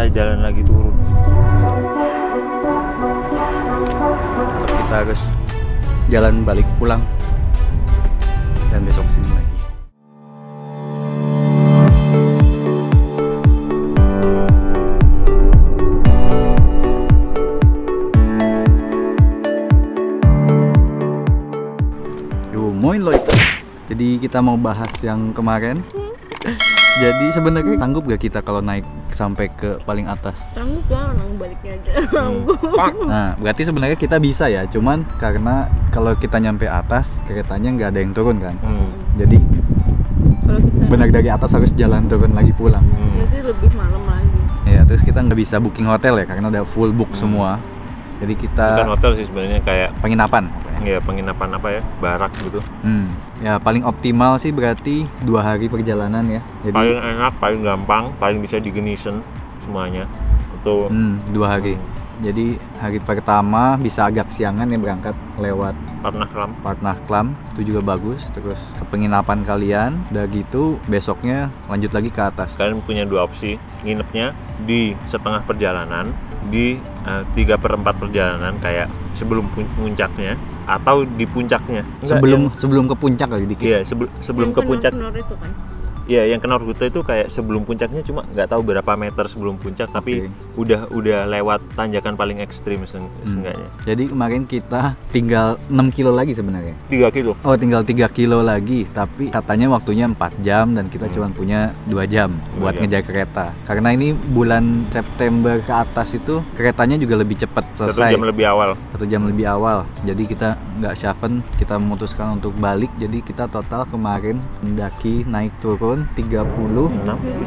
selesai jalan lagi turun. Kita harus jalan balik pulang dan besok sini lagi. Moin Leute. Jadi kita mau bahas yang kemarin. Jadi sebenarnya sanggup gak kita kalau naik sampai ke paling atas? Sanggup lah, orang baliknya aja. Nah, berarti sebenarnya kita bisa ya. Cuman karena kalau kita nyampe atas, keretanya nggak ada yang turun kan. Jadi Kalau kita benar dari atas harus jalan turun lagi pulang. nanti lebih malam lagi. Ya, terus kita nggak bisa booking hotel ya karena udah full book semua. Jadi Bukan kita hotel sih sebenarnya, kayak penginapan. ya penginapan apa ya, barak gitu. Ya paling optimal sih berarti 2 hari perjalanan ya. Jadi Paling enak, paling gampang, paling bisa digenisen semuanya. Itu 2 hari. Jadi hari pertama bisa agak siangan ya berangkat lewat Partnachklam, itu juga bagus. Terus ke penginapan kalian, udah gitu besoknya lanjut lagi ke atas. kalian punya 2 opsi, nginepnya di setengah perjalanan, di 3/4 perjalanan kayak sebelum puncaknya, atau di puncaknya. Sebelum ke puncak lagi dikit. Iya, sebelum ke puncak. Kenor itu kan. Iya, yang ke Norgute itu kayak sebelum puncaknya, cuma nggak tahu berapa meter sebelum puncak, tapi udah lewat tanjakan paling ekstrim seenggaknya. Jadi kemarin kita tinggal 6 kilo lagi sebenarnya. 3 kilo. Oh, tinggal 3 kilo lagi, tapi katanya waktunya 4 jam dan kita cuma punya 2 jam buat ngejar kereta. Karena ini bulan September ke atas itu keretanya juga lebih cepat selesai. 1 jam lebih awal. 1 jam lebih awal. Jadi kita nggak syafen, kita memutuskan untuk balik. Jadi kita total kemarin mendaki naik turun 37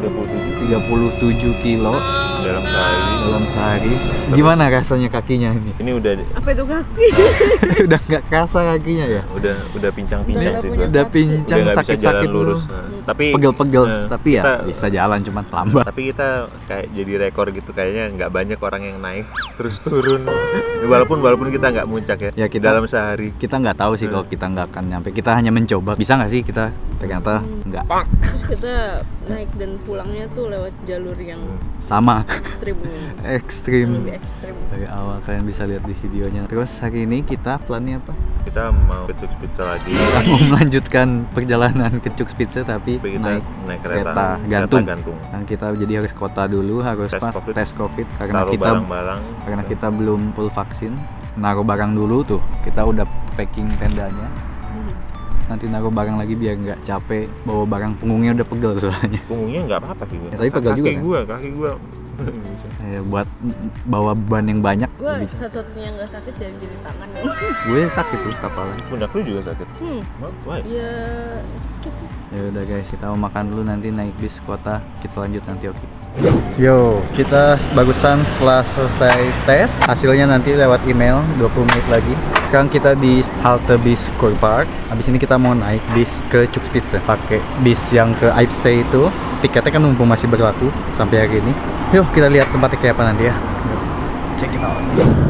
kilo dalam sehari. Gimana rasanya kakinya ini? Ini udah Apa itu kaki? Udah nggak kerasa kakinya ya? udah pincang-pincang sih. punya Udah kaki. pincang, Udah nggak bisa jalan sakit-sakit lurus. dulu. Tapi Pegel-pegel, tapi ya kita- bisa jalan cuma lambat. Tapi kita kayak jadi rekor gitu, kayaknya nggak banyak orang yang naik terus turun. Walaupun kita nggak muncak ya. Ya, kita- dalam sehari. Kita nggak tahu sih kalau kita nggak akan nyampe. Kita hanya mencoba. Bisa nggak sih kita? Ternyata nggak. Terus kita naik dan pulangnya tuh lewat jalur yang Sama. ekstrim, Ekstrim. lebih ekstrim. Dari awal kalian bisa lihat di videonya. Terus hari ini kita plannya apa? Kita mau ke Cux Pizza lagi. Kita mau melanjutkan perjalanan ke Cux Pizza tapi Tapi kita naik kereta gantung. gantung. Dan kita jadi harus kota dulu, harus tes COVID karena Taruh kita barang-barang. kita belum full vaksin. Naruh barang dulu tuh. Kita udah packing tendanya. Nanti naruh barang lagi biar nggak capek bawa barang, punggungnya udah pegel soalnya. Punggungnya nggak apa-apa sih gua. Ya, tapi pegel juga kan? Kaki gua. Buat bawa beban yang banyak. Gue lebih- satu-satunya nggak sakit dari jari tangan. Gue sakit tuh kepala. Pundak lu juga sakit. Why? Ya Ya udah guys, kita mau makan dulu, nanti naik bis kota, kita lanjut nanti, oke? Yo, kita bagusan setelah selesai tes, hasilnya nanti lewat email 20 menit lagi. Sekarang kita di halte bis Kurpark. Habis ini kita mau naik bis ke Cux Pizza, pakai bis yang ke Eibsee itu. Tiketnya kan mumpung masih berlaku sampai hari ini. Yuk kita lihat tempatnya kayak apa nanti ya. Yuk, check it out.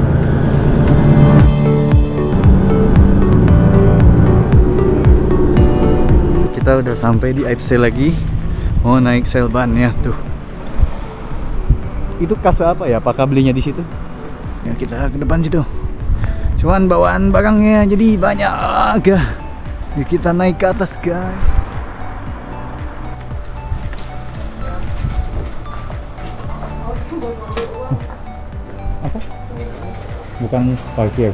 Kita udah sampai di Eibsee lagi. Mau naik Seilbahn ya tuh. Itu kasa apa ya? Apakah belinya di situ? Ya kita ke depan situ. Cuman bawaan barangnya jadi banyak. Ya, kita naik ke atas guys. Apa? Bukan parkir.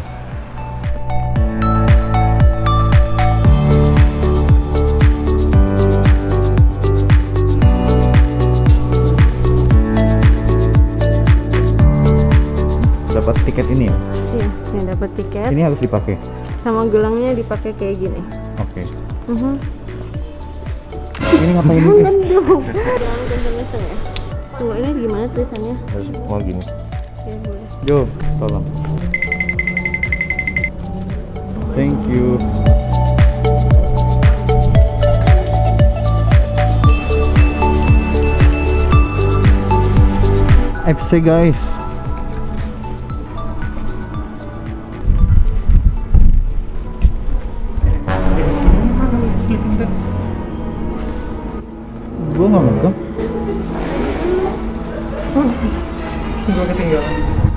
Dapat tiket ini ya? iya, yang dapat tiket Ini harus dipakai. sama gelangnya dipakai kayak gini. Oke. Mhm. Ini ngapain ini? Jangan dong. Jangan kenceng-kenceng ya. Tunggu, ini gimana tulisannya? Harus mau gini. Ya boleh. Jo, tolong. Thank you. FC guys. Gue nggak megang. Gue ketinggalan.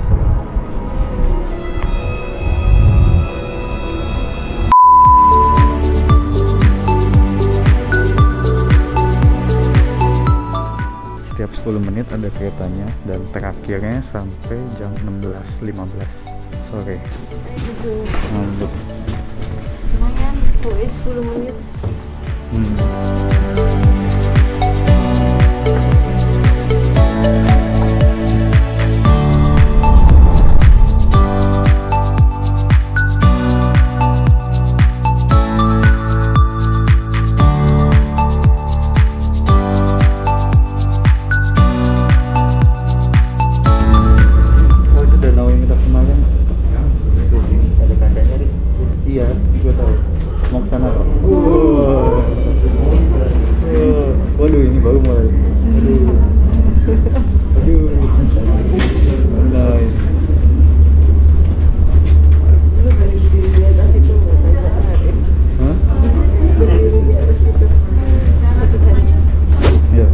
Setiap 10 menit ada keretanya dan terakhirnya sampai jam 16.15 sore. Mantap. Lumayan, 10 menit. Waduh, ini baru mulai. Aduh. Mulai. Lu berdiri di atas itu nggak ada Haris. Hah? Berdiri di atas itu. Satu hari. Iya.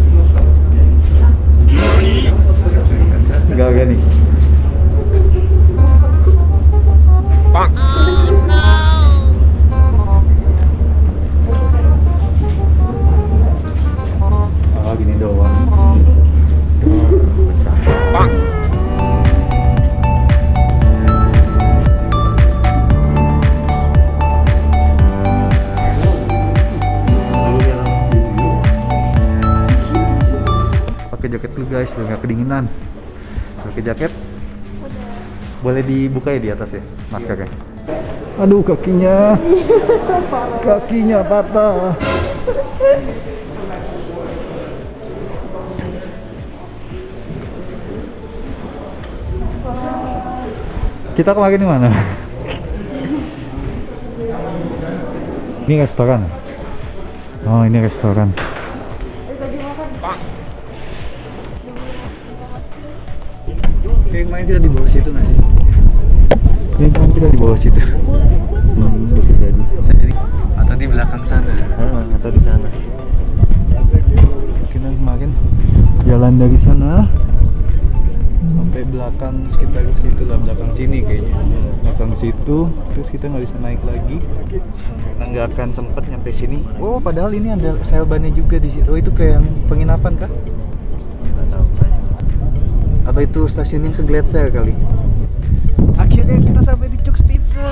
Gak nih. Gini doang. Pakai jaket dulu guys, biar nggak kedinginan. Pakai jaket. Boleh dibuka ya di atas ya, maskernya. Aduh, kakinya. Kakinya patah. Kita kemarin di mana? Ini restoran. Oh, ini restoran. Kayak main kita di bawah situ nggak sih? Kayak main kita di bawah situ. Bisa jadi. Atau di belakang sana. Atau di sana. Kita kemarin jalan dari sana sampai belakang sekitar situ lah, belakang sini kayaknya, belakang situ, terus kita nggak bisa naik lagi karena nggak akan sempet nyampe sini. Oh, padahal ini ada selbannya juga di situ. Oh, itu kayak yang penginapan kah? Nggak tahu. Atau itu stasiun yang ke Gletser kali. Akhirnya kita sampai di Chuck's Pizza.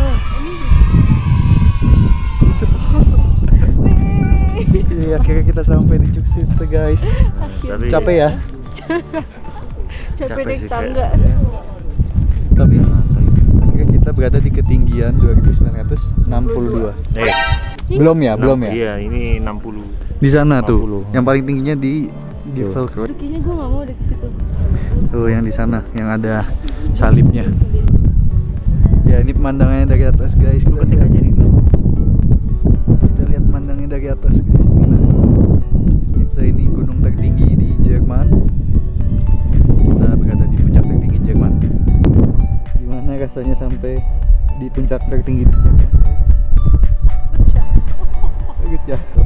Iya, akhirnya kita sampai di Chuck's Pizza guys. Tapi Capek ya? Capek naik sih, tangga. Tapi akhirnya kita berada di ketinggian 2962. Belum ya? Iya, ini 60. Di sana 50. tuh. Yang paling tingginya di Velcro. Aduh, kayaknya gue nggak mau deh ke situ. Tuh yang di sana yang ada salibnya. Ya, ini pemandangannya dari atas guys. Kita lihat. Kita lihat pemandangannya dari atas guys. Pizza ini gunung tertinggi di Jerman. Kita berada di puncak tertinggi Jerman. Gimana rasanya sampai di puncak tertinggi di Jerman? Takut jatuh.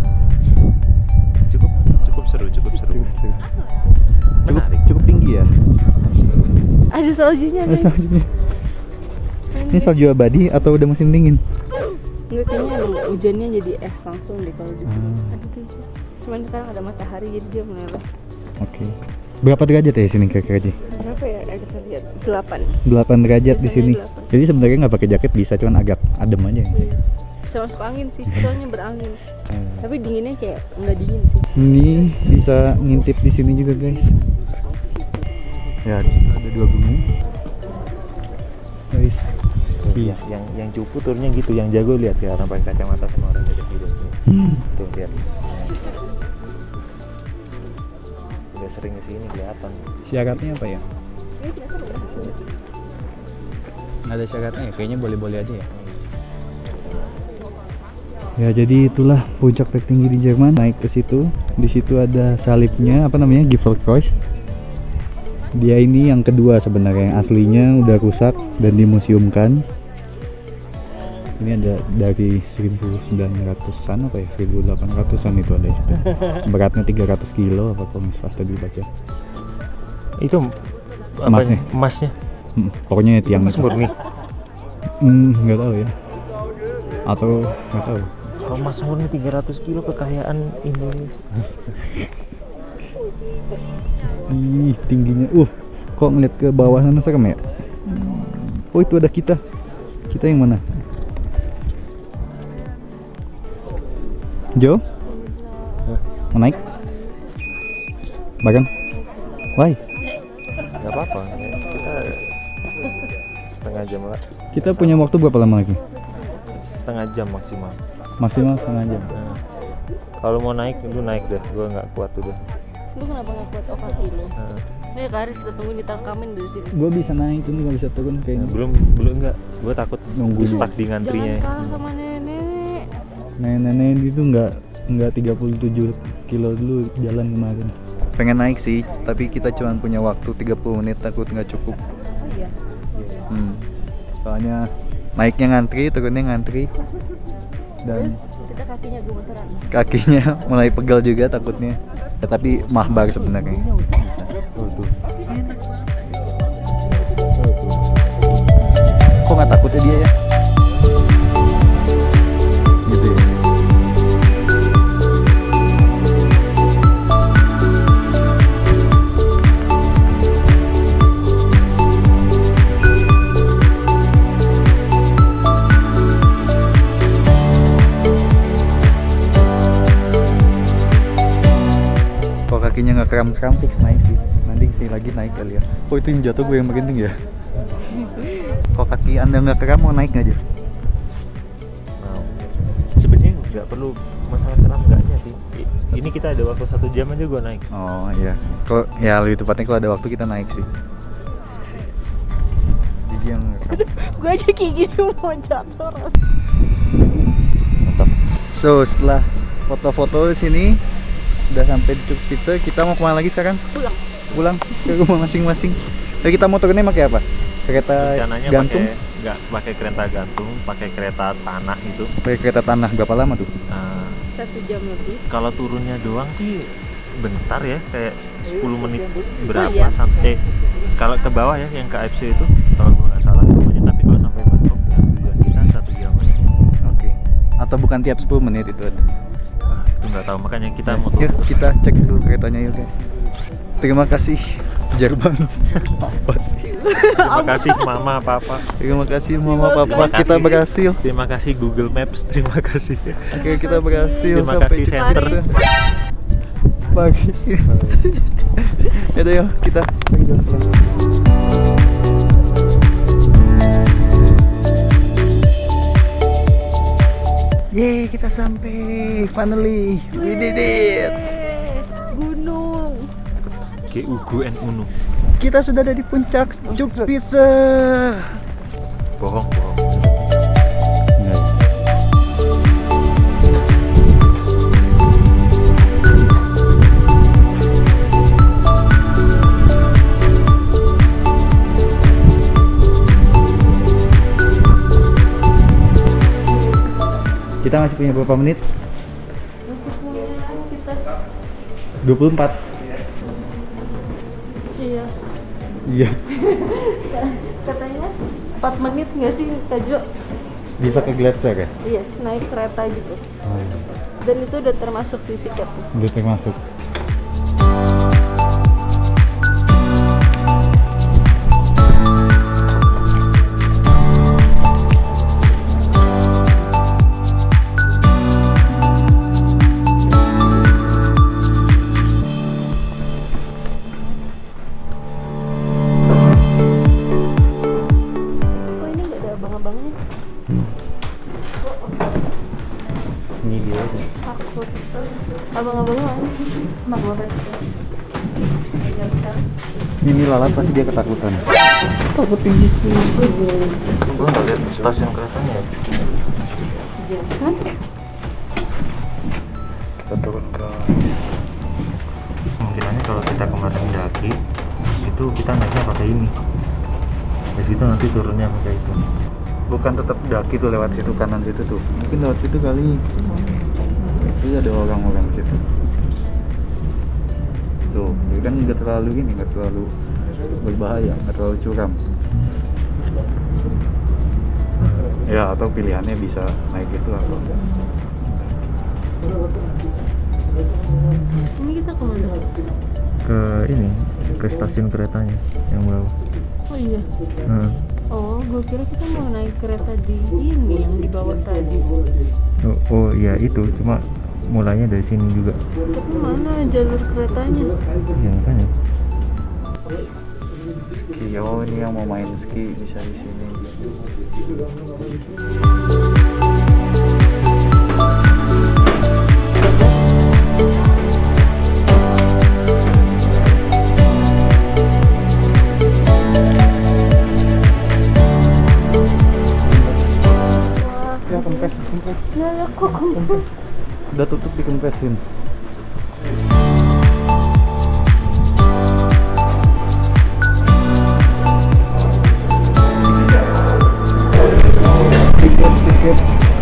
Cukup seru. Menarik. Cukup tinggi ya. Ada saljunya Ada guys. saljunya. Ini salju abadi atau udah musim dingin? Enggak, kayaknya hujannya jadi es langsung deh kalau di sini. Aduh, guys. Cuman sekarang ada matahari jadi dia meleleh. Oke. Berapa derajat ya sini kira-kira aja? Berapa ya? Kita lihat 8. 8 derajat di sini. Biasanya 8. Jadi sebenarnya nggak pakai jaket bisa, cuman agak adem aja ya sih. Bisa masuk angin sih, soalnya berangin. Tapi dinginnya kayak nggak dingin sih. Ini bisa ngintip di sini juga guys. Ya, di situ ada 2 gunung. Guys. Iya, yang cupu turnya gitu, yang jago lihat ya, orang pakai kacamata sama orang jajak hidup. Tuh lihat. Udah sering kesini kelihatan. Syaratnya apa ya? Nggak ada syaratnya ya? Kayaknya boleh-boleh aja ya. Ya, jadi itulah puncak tertinggi di Jerman. Naik ke situ. Di situ ada salibnya, apa namanya? Gipfelkreuz. Dia ini yang kedua sebenarnya, yang aslinya udah rusak dan dimuseumkan. Ini ada dari 1900-an apa ya, 1800-an itu ada. Beratnya 300 kilo apa kalau misalnya tadi baca. Itu Emasnya? Emasnya. Pokoknya tiang Emas murni. Nggak tahu ya. Atau nggak tahu. Kalau emas murni 300 kilo kekayaan Indonesia. Ih, tingginya. Kok ngeliat ke bawah sana serem ya? Oh, itu ada kita. Kita yang mana? Jo? Mau naik? Bagang? Why? Nggak apa-apa. Kita setengah jam lah. Kita punya waktu berapa lama lagi? Setengah jam maksimal. Maksimal setengah jam. Nah, kalau mau naik, lu naik deh. Gua nggak kuat udah. Lu kenapa nggak kuat kaki lu? Ya Karis, kita tunggu ditarkamin dari sini. Gue bisa naik, cuma nggak bisa turun kayaknya. Belum enggak. Gua takut Nunggu stuck di ngantrinya. Jangan kalah sama nenek. Nenek itu nggak 37 kilo dulu jalan kemarin. Pengen naik sih, tapi kita cuma punya waktu 30 menit, takut nggak cukup. Oh iya. Soalnya naiknya ngantri, turunnya ngantri. Dan Terus kita kakinya gemeteran. kakinya mulai pegal juga takutnya. Ya, tapi mahbar sebenarnya. Kok nggak takutnya dia ya? Gitu ya. Kalau kakinya nggak kram-kram fix naik sih. Nanti sih lagi naik kali ya. Oh, itu yang jatuh gue yang paling tinggi ya? Kalau kaki anda nggak kram mau naik nggak aja? Sebenarnya nggak perlu masalah keram enggaknya sih. Ini kita ada waktu 1 jam aja gua naik. Oh iya. Kalau ya lebih tepatnya kalau ada waktu kita naik sih. Jadi yang Gue aja kayak gini mau jatuh. mantap. So setelah foto-foto sini udah sampai di Chuck's Pizza, kita mau kemana lagi sekarang? Pulang ke rumah masing-masing. Jadi kita mau turunnya pakai apa? Kereta Rencananya gantung? nggak pakai kereta gantung, pakai kereta tanah itu. Pakai kereta tanah. Berapa lama tuh? 1 jam lebih. Kalau turunnya doang sih bentar ya, kayak 10 menit berapa iya. sampai kalau ke bawah ya yang KFC itu kalau gua nggak salah namanya, tapi kalau sampai Bangkok yang tujuan kita 1 jam aja. Oke. Atau bukan tiap 10 menit itu ada? Itu nggak tahu, makanya kita mau Yuk turun. kita cek dulu keretanya yuk guys. Terima kasih Jerman. Apa sih? Terima kasih mama papa. Terima kasih mama papa, Terima kita kasih. berhasil. Terima kasih Google Maps, terima kasih. Oke, kita berhasil Terima sampai kasih, Chuck's Center. Pizza. Pagi sih. Yaudah yuk kita cari jalan pulang. Yeay, kita sampai. Finally, we did it. Gunung. GUGN UNU. Kita sudah ada di puncak Chuck's Pizza. Bohong. Kita masih punya berapa menit? Kita 24. iya. Iya. Katanya 4 menit nggak sih Kak Jo? Bisa ke Glacier ya? Iya, naik kereta gitu. Oh, iya. Dan itu udah termasuk di tiket. Udah termasuk. Kok ini nggak ada abang-abangnya? Ini dia. Takut. Abang-abangnya mana? Mak banget. Ini lalat pasti dia ketakutan. Takut tinggi. Gua nggak lihat stasiun keretanya. Jangan. Kita turun ke Kemungkinannya kalau kita kemarin daki itu kita naiknya pakai ini. Terus gitu nanti turunnya pakai itu. bukan tetap daki tuh lewat situ kanan situ tuh. Mungkin lewat situ kali. Tapi ada orang-orang situ. Tuh, jadi kan nggak terlalu ini, nggak terlalu berbahaya, nggak terlalu curam. Ya, atau pilihannya bisa naik itu atau enggak. Ini kita kemana? Ke ini, ke stasiun keretanya yang bawah. Oh iya. Oh, gue kira kita mau naik kereta di ini yang di bawah tadi. Oh iya itu, cuma mulainya dari sini juga. Tapi mana jalur keretanya? Iya makanya. Ski, oh ini yang mau main ski bisa di sini. Ya kempes. Ya kok kempes? Udah tutup dikempesin. Tiket.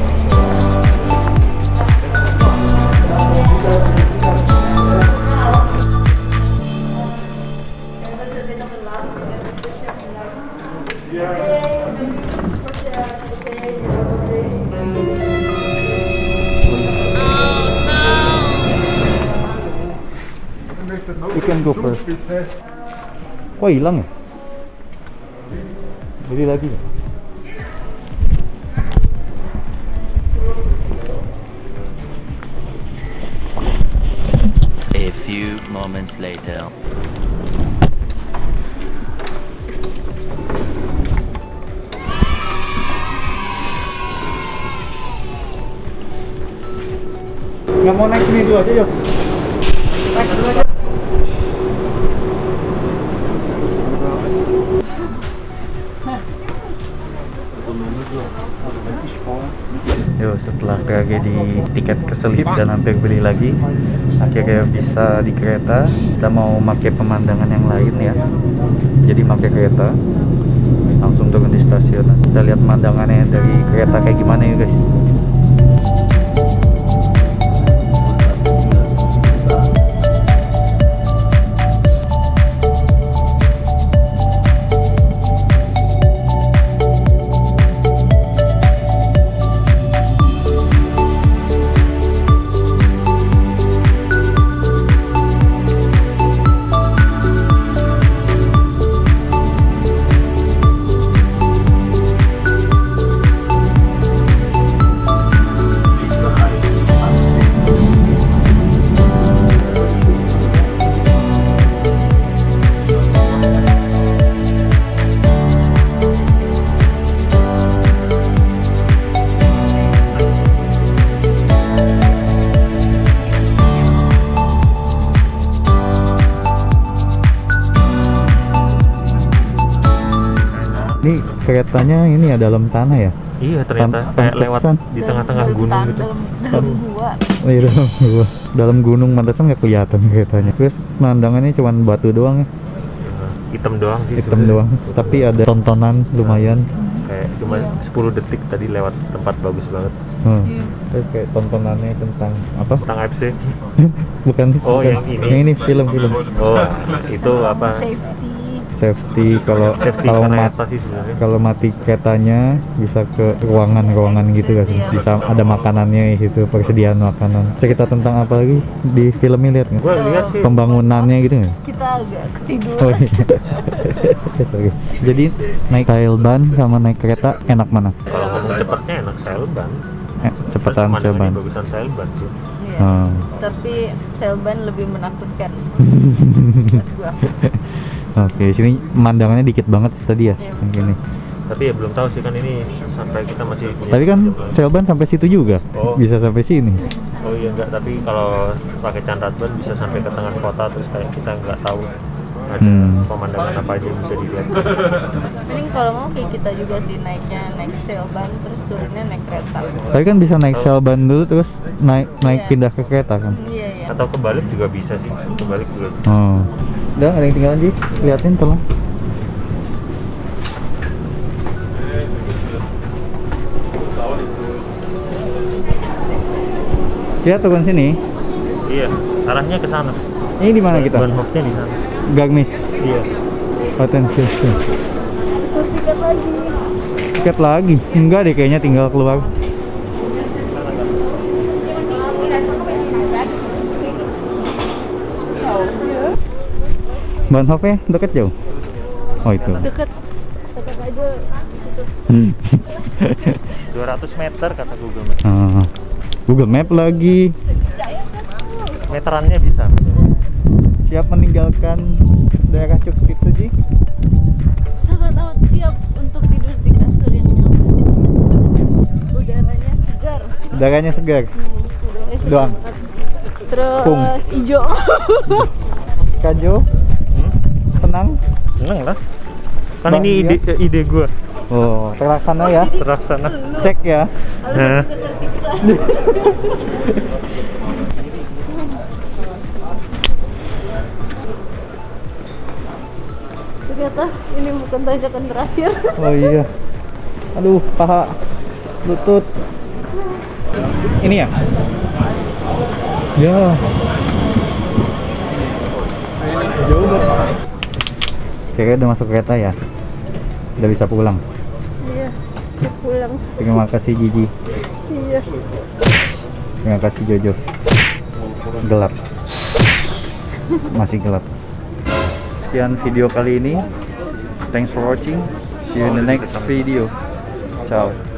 You can go first. Kok hilang ya? Beli lagi ya? A few moments later. Nggak mau naik sini dulu aja yuk. Naik dulu aja. Yo, setelah tragedi tiket keselip dan hampir beli lagi, akhirnya bisa di kereta. Kita mau pakai pemandangan yang lain ya. Jadi pakai kereta langsung turun di stasiun. Kita lihat pemandangannya dari kereta kayak gimana ya guys. Ini keretanya ini ya dalam tanah ya? Iya ternyata kayak lewat di tengah-tengah gunung gitu. Dalam gua. Oh iya dalam gua. Dalam gunung mantesan nggak kelihatan keretanya. Terus pemandangannya cuma batu doang ya? Hitam doang sih. Hitam doang. Tapi ada tontonan lumayan. Kayak cuma 10 detik tadi lewat tempat bagus banget. Terus kayak tontonannya tentang apa? Tentang FC. Bukan. Oh bukan. yang ini. Film. Oh itu apa? Safety kalau kereta sih sebenarnya. Kalau mati keretanya bisa ke ruangan gitu kan, bisa ada makanannya gitu, persediaan makanan. Cerita tentang apa lagi di filmnya lihat nggak? Gua lihat sih Pembangunannya gitu nggak? Kita agak ketiduran. Oh iya. Sorry. Jadi naik sailban sama naik kereta enak mana? kalau ngomong cepatnya enak sailban. Cepetan sailban. Bagusan sailban sih. Iya. Tapi sailban lebih menakutkan. Buat gua. Oke, sini pemandangannya dikit banget tadi ya, Iya. gini. Tapi ya belum tahu sih kan ini sampai kita masih punya Tadi kan jam sailban sampai situ juga, Oh. bisa sampai sini. Oh iya enggak, tapi kalau pakai canratban bisa sampai ke tengah kota terus kayak kita nggak tahu ada pemandangan apa aja yang bisa dilihat. Mending kalau mau kayak kita juga sih naik sailban terus turunnya naik kereta. Tadi kan bisa naik sailban dulu terus naik Iya. pindah ke kereta kan. Iya. Atau kebalik juga bisa sih, kebalik juga bisa. Oh. Udah ada yang tinggal sih, liatin tolong. Dia turun sini. Iya, arahnya ke sana. Ini di mana kita? Bahnhofnya di sana. Gagmis. Iya. Hotel Station. Terus tiket lagi. Tiket lagi? Enggak deh, kayaknya tinggal keluar. Bahnhofnya dekat jauh? Oh itu. Deket. Deket aja situ. 200 meter kata Google Maps. Google Map lagi. Meterannya bisa. Siap meninggalkan daerah Cuk Suji? Sangat amat siap untuk tidur di kasur yang nyaman. Udaranya segar. Udaranya segar. Udaranya segar Doang. banget. Terus Pung. hijau. Kajo, senang? Seneng lah. Kan ini Bahagia. ide gue. Oh, terlaksana ya. Terlaksana. Cek ya. Nah, Ternyata ini bukan tanjakan terakhir. Oh iya. Aduh, paha, lutut. Ini ya? Ya. Jauh banget. Kayaknya udah masuk kereta ya. Udah bisa pulang. Iya, siap pulang. Terima kasih Gigi. Iya. Terima kasih Jojo. Gelap. Masih gelap. Sekian video kali ini. Thanks for watching. See you in the next video. Ciao.